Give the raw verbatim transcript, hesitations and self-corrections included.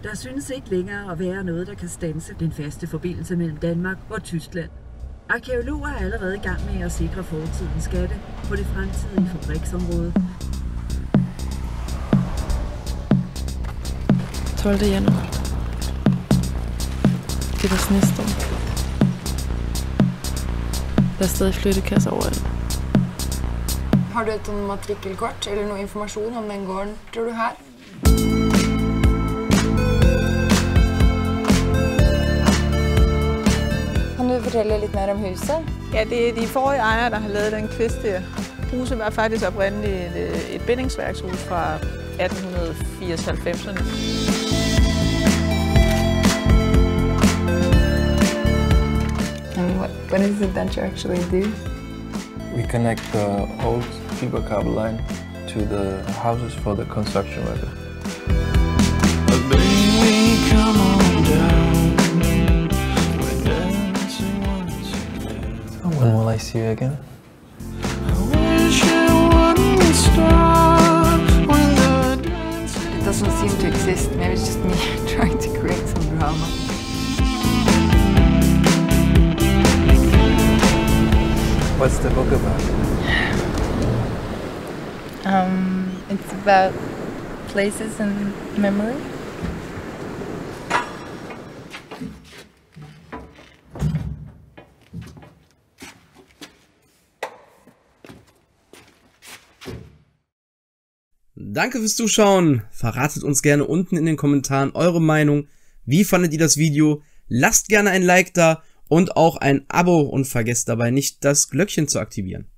Der synes ikke længere at være noget, der kan standse den faste forbindelse mellem Danmark og Tyskland. Arkæologer er allerede i gang med at sikre fortidens skatte på det fremtidige fabriksområde. tolvte januar. Det er der snestorm. Der er stadig flyttekasser overalt. Har du et matrikkelkort eller noget information om den gården, tror du her? Kan du fortælle lidt mere om huset? Ja, det er de forrige ejere, der har lavet den kvist her. Huset var faktisk oprindeligt et, et bindingsværkshus fra atten firs til halvfemserne. And what, what is it that you actually do? We connect the old fiber cable line to the houses for the construction worker. When will I see you again? It doesn't seem to exist. Maybe it's just me trying to create some drama. What's the book about? Um, it's about places and memory. Danke fürs Zuschauen. Verratet uns gerne unten in den Kommentaren eure Meinung. Wie fandet ihr das Video? Lasst gerne ein Like da und auch ein Abo und vergesst dabei nicht, das Glöckchen zu aktivieren.